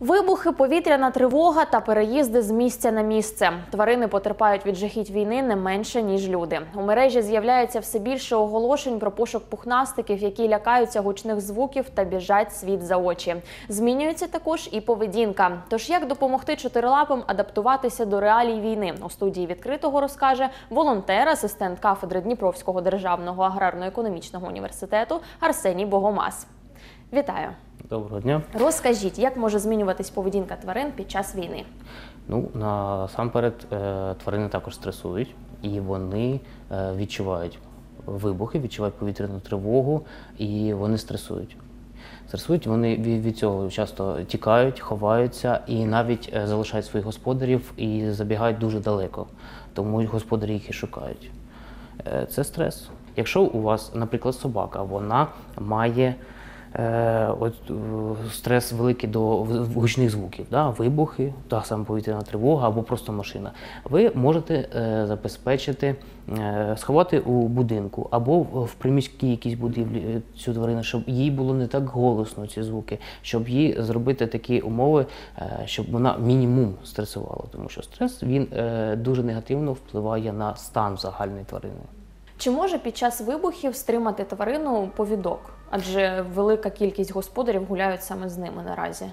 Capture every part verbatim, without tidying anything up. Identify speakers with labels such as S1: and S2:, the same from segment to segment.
S1: Вибухи, повітряна тривога та переїзди з місця на місце. Тварини потерпають від жахіть війни не менше, ніж люди. У мережі з'являється все більше оголошень про пошук пухнастиків, які лякаються гучних звуків та біжать світ за очі. Змінюється також і поведінка. Тож як допомогти чотирилапим адаптуватися до реалій війни? У студії «Відкритого» розкаже волонтер, асистент кафедри Дніпровського державного аграрно-економічного університету Арсеній Богомаз. Вітаю!
S2: Доброго дня.
S1: Розкажіть, як може змінюватись поведінка тварин під час війни?
S2: Ну, насамперед, тварини також стресують, і вони відчувають вибухи, відчувають повітряну тривогу, і вони стресують. Стресують, вони від цього часто тікають, ховаються і навіть залишають своїх господарів і забігають дуже далеко, тому господарі їх і шукають. Це стрес. Якщо у вас, наприклад, собака, вона має От, стрес великий до гучних звуків, да? Вибухи, та сама повітряна тривога або просто машина. Ви можете е, забезпечити, е, сховати у будинку або в приміській якійсь будівлі цю тварину, щоб їй було не так голосно ці звуки, щоб їй зробити такі умови, е, щоб вона мінімум стресувала, тому що стрес він е, дуже негативно впливає на стан загальної тварини.
S1: Чи може під час вибухів стримати тварину повідок? Адже велика кількість господарів гуляють саме з ними наразі.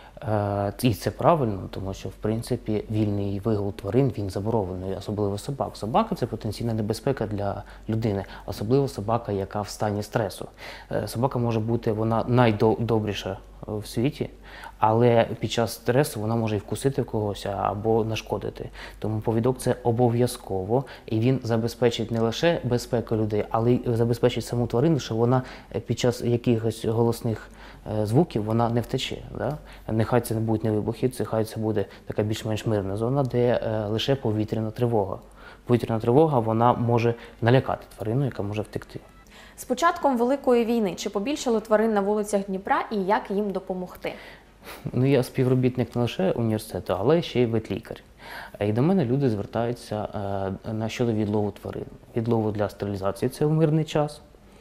S2: І це правильно, тому що, в принципі, вільний вигул тварин, він заборонений, особливо собак. Собака – це потенційна небезпека для людини, особливо собака, яка в стані стресу. Собака може бути, вона найдобріша в світі, але під час стресу вона може і вкусити когось або нашкодити. Тому повідок – це обов'язково, і він забезпечить не лише безпеку людей, але й забезпечить саму тварину, що вона під час якихось голосних звуків вона не втече. Да? Нехай це не будуть не вибухи, це хай це буде така більш-менш мирна зона, де е, лише повітряна тривога. Повітряна тривога, вона може налякати тварину, яка може втекти.
S1: З початком Великої війни чи побільшало тварин на вулицях Дніпра і як їм допомогти?
S2: Ну, я співробітник не лише університету, але ще й ветлікар. І до мене люди звертаються е, на щодо відлову тварин. Відлову для стерилізації – це в мирний час.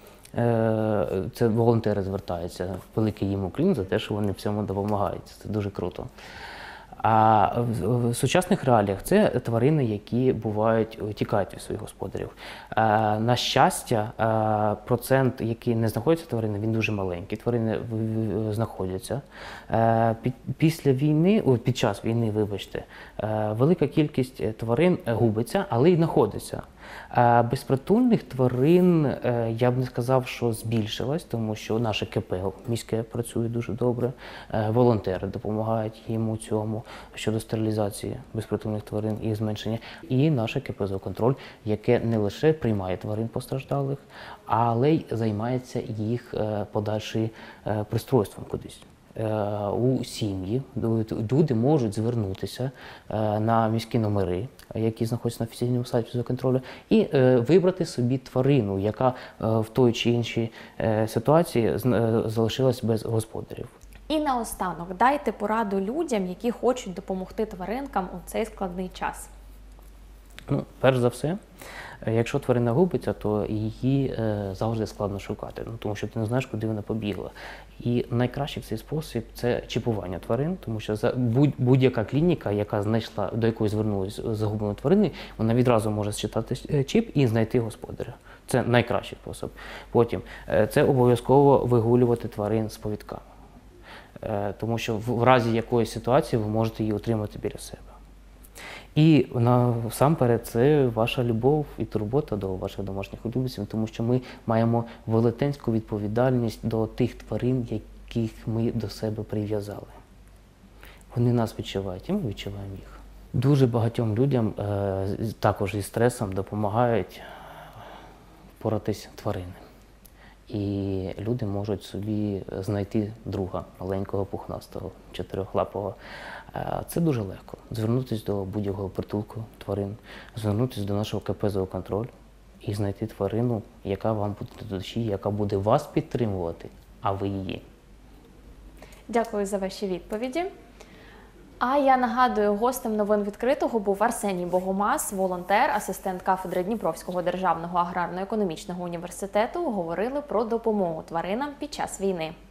S2: Це волонтери звертаються, великий їм уклін за те, що вони в цьому допомагають. Це дуже круто. А в сучасних реаліях це тварини, які бувають, тікають від своїх господарів. На щастя, процент, який не знаходиться тварини, він дуже маленький. Тварини знаходяться. Після війни, о, під час війни, вибачте, велика кількість тварин губиться, але й знаходиться. Безпритульних тварин, я б не сказав, що збільшилось, тому що наше КП міське працює дуже добре, волонтери допомагають їм у цьому щодо стерилізації безпритульних тварин і зменшення. І наше КП «Зооконтроль», яке не лише приймає тварин постраждалих, але й займається їх подальшим пристройством кудись. У сім'ї люди можуть звернутися на міські номери, які знаходяться на офіційному сайті «Зооконтролю», і вибрати собі тварину, яка в той чи іншій ситуації залишилась без господарів.
S1: І наостанок, дайте пораду людям, які хочуть допомогти тваринкам у цей складний час.
S2: Ну, перш за все, якщо тварина губиться, то її е, завжди складно шукати, ну, тому що ти не знаєш, куди вона побігла. І найкращий в цей спосіб – це чіпування тварин, тому що будь-яка клініка, яка знайшла, до якої звернулися загубленої тварини, вона відразу може зчитати чіп і знайти господаря. Це найкращий спосіб. Потім, е, це обов'язково вигулювати тварин з повідками, е, тому що в разі якоїсь ситуації ви можете її отримати біля себе. І насамперед це ваша любов і турбота до ваших домашніх улюбленців, тому що ми маємо велетенську відповідальність до тих тварин, яких ми до себе прив'язали. Вони нас відчувають, і ми відчуваємо їх. Дуже багатьом людям е, також із стресом допомагають поратись тварини. І люди можуть собі знайти друга, маленького, пухнастого, чотирьохлапого. Це дуже легко. Звернутися до будь-якого притулку тварин, звернутися до нашого КП «Зооконтроль» і знайти тварину, яка вам буде до душі, яка буде вас підтримувати, а ви її.
S1: Дякую за ваші відповіді. А я нагадую, гостем новин «Відкритого» був Арсеній Богомаз, волонтер, асистент кафедри Дніпровського державного аграрно-економічного університету. Говорили про допомогу тваринам під час війни.